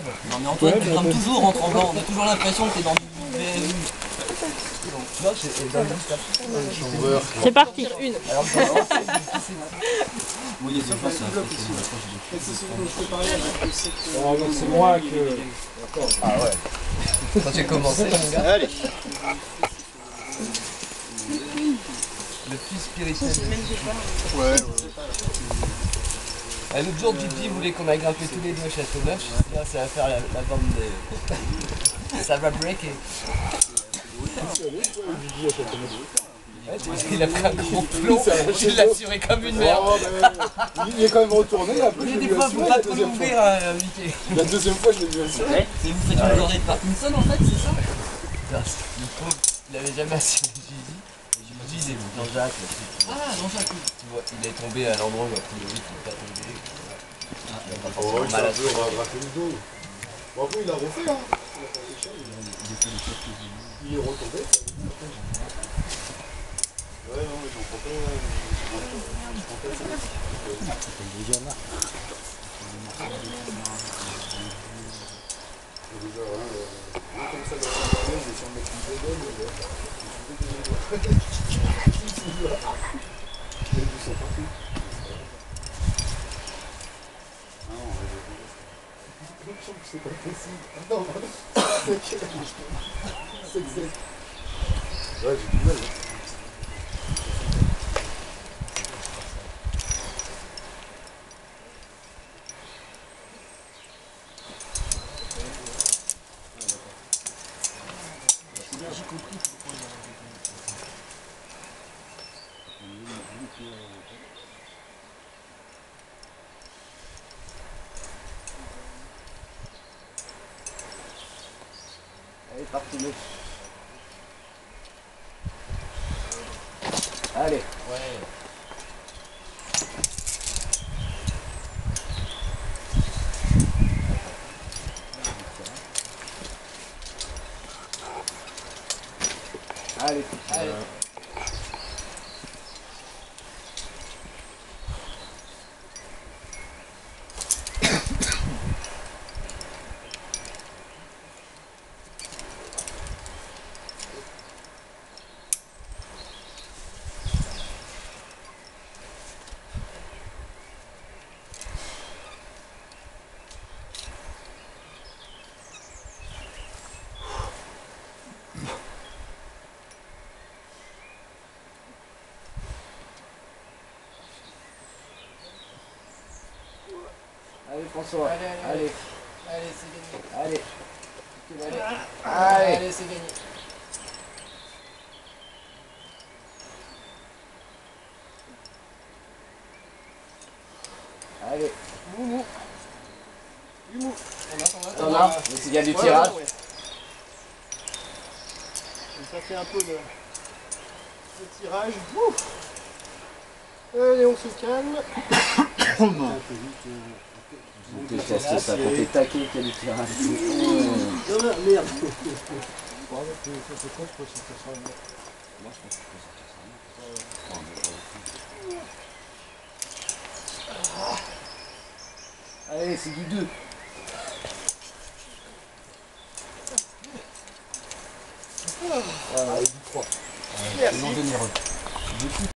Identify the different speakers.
Speaker 1: Non mais Antoine, tu grimpes toujours en tremblant, on a toujours l'impression que t'es dans du VSU.
Speaker 2: C'est parti. Une.
Speaker 1: Oui, c'est pas ça.
Speaker 3: C'est moi que...
Speaker 1: Ah ouais. Quand j'ai commencé, mon gars.
Speaker 4: Allez.
Speaker 1: Le fils spirituel.
Speaker 4: Ouais.
Speaker 1: L'autre jour, Gigi voulait qu'on aille grimper tous les deux au Châteauneuf. Je dis, ah, ça va faire la bande des... Ça va breaker. Il a pris un gros plomb, je l'ai assuré comme une merde.
Speaker 3: Il est quand même retourné, après
Speaker 1: Il y a des fois, faut pas trop l'ouvrir, Mickey.
Speaker 3: La deuxième fois, je l'ai vu assurer.
Speaker 1: Mais vous faites une journée de Parkinson en fait, c'est ça? Le pauvre, il avait jamais assuré Gigi. Gigi, il est Jean-Jacques. Ah, Jean-Jacques, oui. Tu vois, il est tombé à l'endroit où a priori il ne peut pas tomber.
Speaker 3: Oh, il a un peu rattrapé le dos. Bon, après, il a refait, hein. Il est retombé. Ouais, non, mais j'en prends pas. Comme ça, dans la journée, on est sur le mec qui me donne. Il y a du sang partout. Ah non, c'est pas possible. Ah non, c'est exact. Ouais, j'ai du mal.
Speaker 1: J'ai compris.
Speaker 4: Allez, parti le. Allez.
Speaker 1: Ouais.
Speaker 4: Allez.
Speaker 1: Allez.
Speaker 4: Allez, François.
Speaker 1: Allez, c'est gagné.
Speaker 4: Allez.
Speaker 1: Allez, c'est gagné.
Speaker 4: Allez.
Speaker 1: Moumou.
Speaker 4: T'en as. Il y a du tirage.
Speaker 3: Ça fait un peu de tirage. Allez, on se calme.
Speaker 4: Je déteste ça, quand t'es taqué qu'il y a du tirage.
Speaker 3: Merde.
Speaker 4: Allez, c'est du 2.
Speaker 3: Allez, du 3.
Speaker 1: Non généreux.